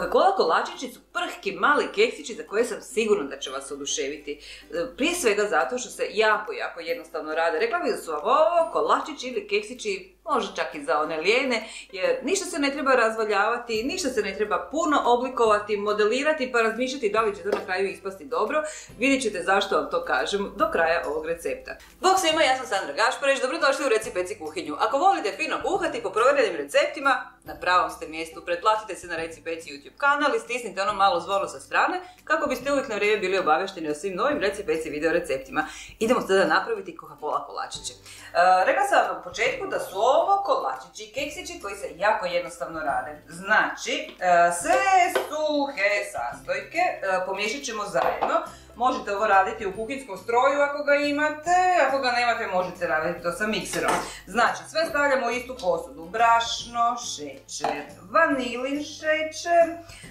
Coca-Cola kolačići su prhki mali keksići za koje sam sigurna da će vas oduševiti. Prije svega zato što se jako jednostavno rade. Rekla bih da su ovo kolačići ili keksići, možda čak i za one lijene, jer ništa se ne treba razvaljavati, ništa se ne treba puno oblikovati, modelirati pa razmišljati da li će to na kraju ispasti dobro. Vidjet ćete zašto vam to kažem do kraja ovog recepta. Bog svima, ja sam Sandra Gašparić, dobrodošli u Reci Peci kuhinju. Ako volite fino kuhati po provjerenim receptima, na pravom ste mjestu. Pretplatite se na Reci Peci YouTube kanal i stisnite ono malo zvono sa strane kako biste uvijek na vrijeme bili obavješteni o svim novim Reci Peci video receptima. Idemo sada napraviti Coca-Cola kolačiće. Rekla sam vam u početku da su ovo kolačići, keksići koji se jako jednostavno rade. Znači, sve suhe sastojke pomiješat ćemo zajedno. Možete ovo raditi u kuhinskom stroju ako ga imate, ako ga nemate možete raditi to sa mikserom. Znači, sve stavljamo u istu posudu. Brašno, šećer, vanilin šećer,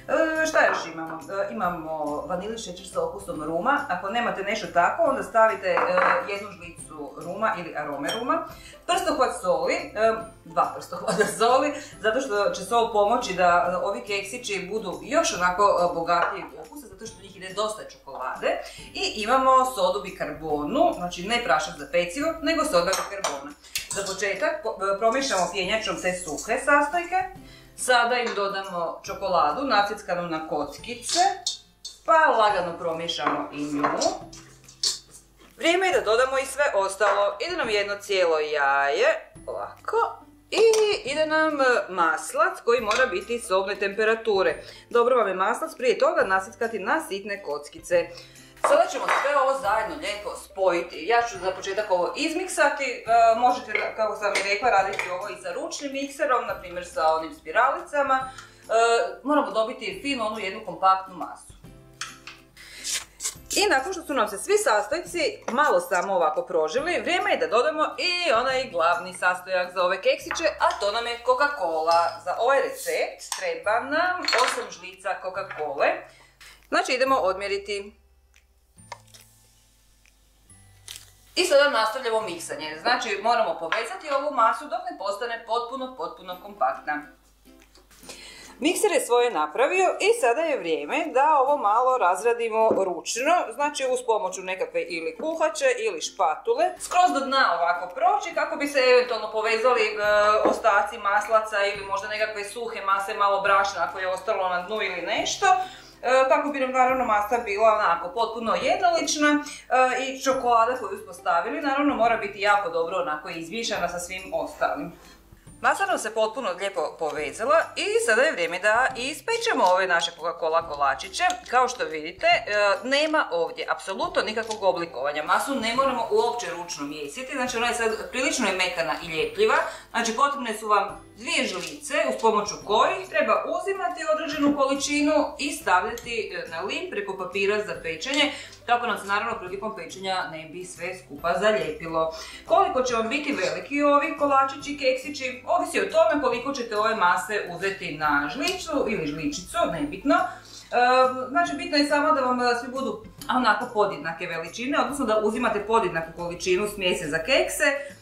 šta još imamo? Imamo vanilin šećer sa okusom ruma. Ako nemate nešto tako, onda stavite jednu žlicu ruma ili arome ruma. Prstohvat soli, 2 prstohvata soli, zato što će sol pomoći da ovi keksići budu još onako bogatiji okusa, zato što u njih ide dosta čokolade. I imamo sodu bikarbonu, znači ne prašak za pecivo, nego soda bikarbona. Za početak promiješamo pjenjačom te suhe sastojke. Sada im dodamo čokoladu nacickanu na kockice, pa lagano promiješamo i nju. Vrijeme je da dodamo i sve ostalo. Ide nam jedno cijelo jaje, ovako. I ide nam maslac koji mora biti sobne temperature. Dobro vam je maslac prije toga nasickati na sitne kockice. Sada ćemo sve ovo zajedno lijepo spojiti. Ja ću za početak ovo izmiksati. Možete, kako sam i rekla, raditi ovo i sa ručnim mikserom, na primjer sa onim spiralicama. Moramo dobiti fino onu jednu kompaktnu masu. I nakon što su nam se svi sastojci malo samo ovako prožili, vrijeme je da dodamo i onaj glavni sastojak za ove keksiće, a to nam je Coca-Cola. Za ovaj recept treba nam 8 žlica Coca-Cole. Znači idemo odmjeriti. I sada nastavljamo miksanje. Znači moramo povezati ovu masu dok ne postane potpuno kompaktna. Mikser je svoje napravio i sada je vrijeme da ovo malo razradimo ručno, znači uz pomoću nekakve ili kuhače ili špatule. Skroz do dna ovako proći kako bi se eventualno povezali ostaci maslaca ili možda nekakve suhe mase, malo brašna ako je ostalo na dnu ili nešto. Kako bi nam naravno masa bila onako potpuno jednolična i čokolada koju smo stavili naravno mora biti jako dobro onako izmiješana sa svim ostalim. Masa nam se potpuno lijepo povezala i sada je vrijeme da ispečemo ove naše Coca-Cola kolačiće. Kao što vidite, nema ovdje apsolutno nikakvog oblikovanja. Masu ne moramo uopće ručno mijesiti, znači ona je sad prilično mekana i ljepljiva. Znači potrebne su vam 2 žlice uz pomoću kojih treba uzimati određenu količinu i stavljati na lim preko papira za pečenje, kako nam se naravno prilikom pečenja ne bi sve skupa zalijepilo. Koliko će vam biti veliki ovi kolačići, keksići, ovisi o tome koliko ćete ove mase uzeti na žlicu ili žličicu, nebitno. Znači bitno je samo da vam svi budu onako podjednake veličine, odnosno da uzimate podjednaku količinu smjese za kekse.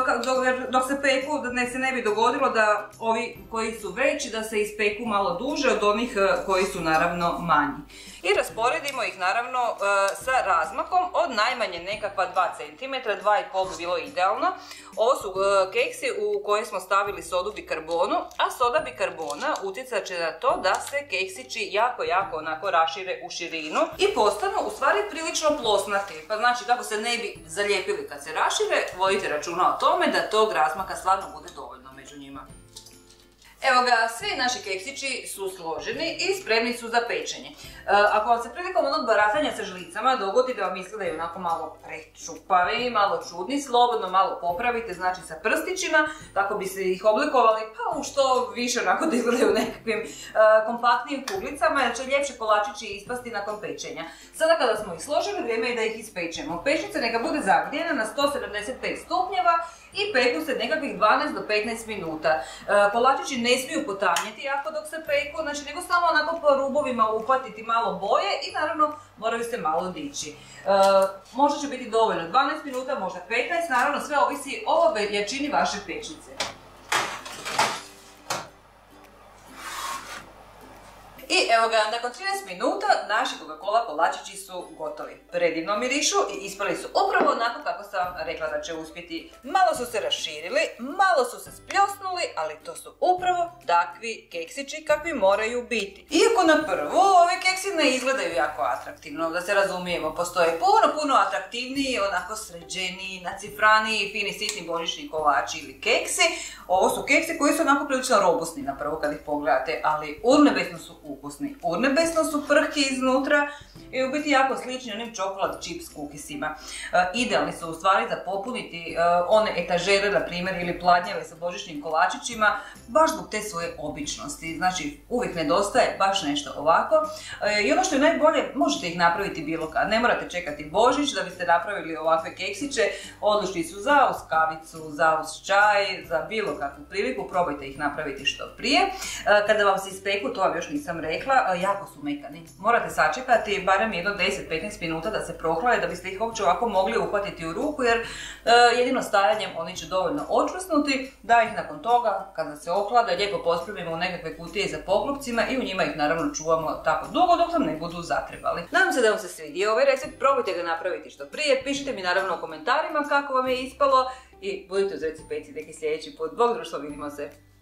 Dok se peku, da se ne bi dogodilo da ovi koji su veći da se ispeku malo duže od onih koji su naravno manji. I rasporedimo ih naravno sa razmakom od najmanje nekakva 2 cm, 2,5 bi bilo idealno. Ovo su keksi u koje smo stavili sodu bikarbonu, a soda bikarbona utjecat će na to da se keksići jako onako rašire u širinu i postanu u stvari prilično plosnati. Pa znači kako se ne bi zalijepili kad se rašire, vodite računa o tome da tog razmaka stvarno bude dovoljno među njima. Evo ga, svi naši keksići su složeni i spremni su za pečenje. Ako vam se prilikom onog baratanja sa žlicama dogodi da vam izgledaju onako malo prečupavi, malo čudni, slobodno malo popravite, znači sa prstićima, kako bi se ih oblikovali pa u što više onako da izgledaju nekakvim kompaktnijim kuglicama, jer će ljepše kolačići ispasti nakon pečenja. Sada kada smo ih složili, vrijeme je da ih ispečemo. Pečnica neka bude zagrijana na 175 stupnjeva i peku se nekakvih 12 do 15 minuta. Kolačići ne smiju potamnjeti jako dok se peku, znači nego samo onako po rubovima uhvatiti malo boje i naravno moraju se malo dići. Možda će biti dovoljno 12 minuta, možda 15, naravno sve ovisi o jačini vaše pečnice. I evo ga, nakon 13 minuta naši Coca-Cola kolačići su gotovi. Predivno mirišu i ispali su upravo onako kako sam rekla da će uspjeti. Malo su se raširili, malo su se spljosnuli, ali to su upravo takvi keksići kakvi moraju biti. Iako na prvu ovi keksi ne izgledaju jako atraktivno, da se razumijemo, postoje puno atraktivniji, onako sređeniji, nacifraniji, fini, sitni božićni kolači ili keksi. Ovo su keksi koji su onako prilično robustni na prvo kad ih pogledate, ali urnebesno su ukusni. Urnebesno su prhki iznutra i u biti jako slični onim čokolad chips kukisima. Idealni su u stvari za popuniti one etažere, na primjer, ili pladnjeve sa božićnim kolačićima, baš zbog te svoje običnosti. Znači, uvijek nedostaje baš nešto ovako. I ono što je najbolje, možete ih napraviti bilo kad. Ne morate čekati Božić da biste napravili ovakve keksiće. Odlični su za uz kavicu, za uz čaj, za bilo kakvu priliku. Probajte ih napraviti što prije. Kada vam se ispeku, to vam još nisam rekla, jako su mekani. Morate sačekati barem jedno 10-15 minuta da se prohlade, da biste ih uopće ovako mogli uhvatiti u ruku, jer jedino stajanjem oni će dovoljno očvrsnuti, da ih nakon toga, kada se ohlade, lijepo pospremimo u nekakve kutije za poklopcima i u njima ih naravno čuvamo tako dugo dok nam ne budu zatrebali. Nadam se da vam se svidio ovaj recept, probajte ga napraviti što prije, pišite mi naravno u komentarima kako vam je ispalo i budite uz Reci Peci neki sljedeći put. Bog društvo, vidimo se!